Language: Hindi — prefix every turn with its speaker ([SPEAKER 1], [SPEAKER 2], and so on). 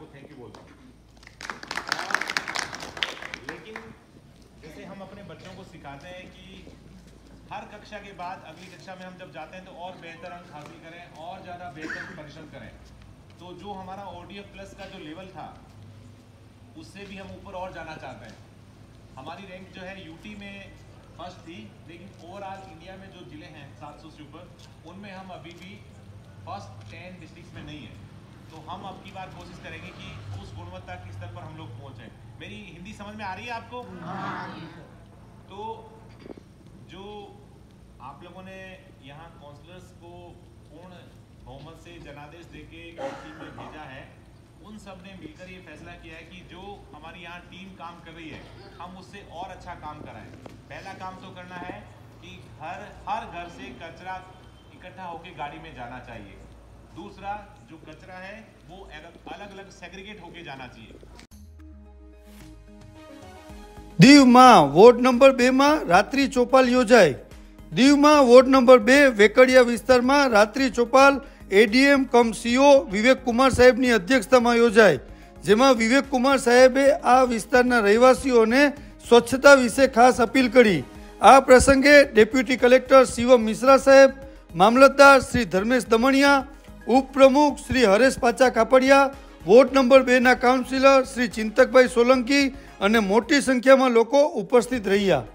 [SPEAKER 1] आपको थैंक यू बोलता हूँ। लेकिन जैसे हम अपने बच्चों को सिखाते हैं कि हर कक्षा के बाद अगली कक्षा में हम जब जाते हैं तो और बेहतर अंक हासिल करें और ज़्यादा बेहतर परिश्रम करें। तो जो हमारा ODF प्लस का जो लेवल था उससे भी हम ऊपर और जाना चाहते हैं। हमारी रैंक जो है यूटी में फर्स्ट थी, लेकिन ओवरऑल इंडिया में जो ज़िले हैं 700 से ऊपर, उनमें हम अभी भी फर्स्ट 10 डिस्ट्रिक्ट में नहीं है। तो हम अब की बार कोशिश करेंगे कि उस गुणवत्ता के स्तर पर हम लोग पहुँचें। मेरी हिंदी समझ में आ रही है आपको? तो जो आप लोगों ने यहाँ काउंसलर्स को पूर्ण बहुमत से जनादेश देके टीम में भेजा है, उन सब ने मिलकर ये फैसला किया है कि जो हमारी यहाँ टीम काम कर रही है हम उससे और अच्छा काम कराएं। पहला काम तो करना है कि हर घर से कचरा इकट्ठा होकर गाड़ी में जाना चाहिए। दूसरा, जो कचरा है वो अलग अलग सेग्रीगेट होके जाना चाहिए।
[SPEAKER 2] દીવ માં વોર્ડ નંબર 2 માં રાત્રિ ચોપાલ યોજાઈ। દીવ માં વોર્ડ નંબર 2 વેકડિયા વિસ્તારમાં રાત્રિ ચોપાલ ADM કમ CO વિવેક કુમાર સાહેબની અધ્યક્ષતામાં યોજાઈ, જેમાં વિવેક કુમાર સાહેબે આ વિસ્તારના રહેવાસીઓને સ્વચ્છતા વિશે ખાસ અપીલ કરી। આ પ્રસંગે ડેપ્યુટી કલેક્ટર શિવમ મિશ્રા સાહેબ, મામલતદાર શ્રી ધર્મેશ દમણિયા, ઉપપ્રમુખ શ્રી હરેશ પાચા કાપડિયા, વોર્ડ નંબર 2 ના કાઉન્સિલર શ્રી ચિંતકભાઈ સોલંકી અને મોટી સંખ્યામાં લોકો ઉપસ્થિત રહ્યા।